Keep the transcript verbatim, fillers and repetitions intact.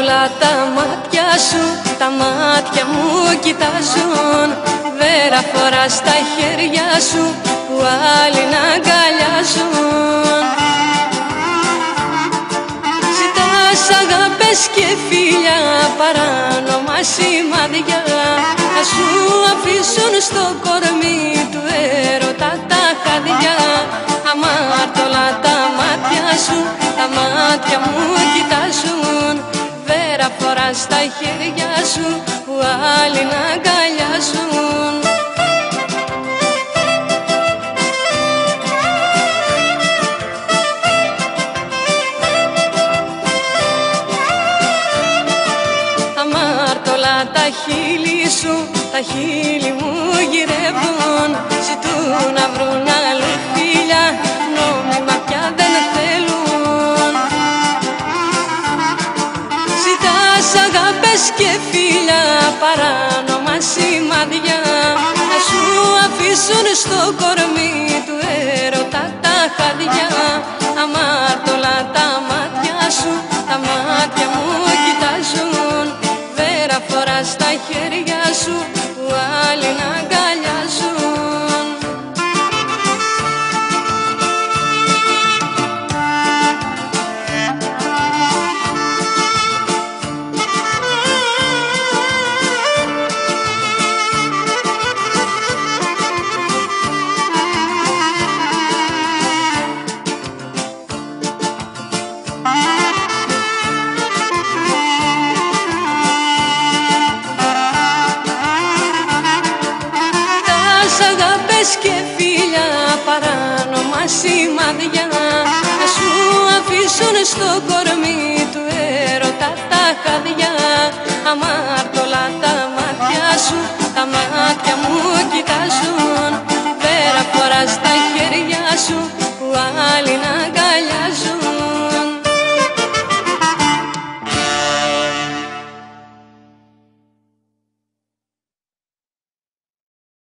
αμάρτωλα τα μάτια σου, τα μάτια μου κοιτάζουν. Βέρα φοράς στα χέρια σου που άλλοι να αγκαλιάζουν. Ζητάς αγάπες και φίλια, παράνομα σημάδια, να σου αφήσουν στο κορμί του έρωτα τα χάδια. Αμάρτωλα τα μάτια σου, τα μάτια μου κοιτάζουν. Βέρα φοράς στα χέρια σου που άλλοι να αγκαλιάζουν. Αμάρτωλα τα χείλη σου, τα χείλη μου γυρεύουν. Ζητούν να βρουν άλλη φίλια, νόμιμα πια δεν θέλουν. Ζητάς αγάπες και φίλια, παράνομα σημάδια, να σου αφήσουν στο κορμί του έρωτα τα χάδια. Αμάρτωλα τα μάτια σου, τα μάτια μου κοιτάζουν. Βέρα φοράς στα χέρια σου που άλλοι να αγκαλιάζουν. Αγάπες και φίλια, παράνομα σημάδια, να σου αφήσουν στο κορμί του έρωτα τα χάδια. Αμάρτωλα τα μάτια σου, τα μάτια μου κοιτάζουν.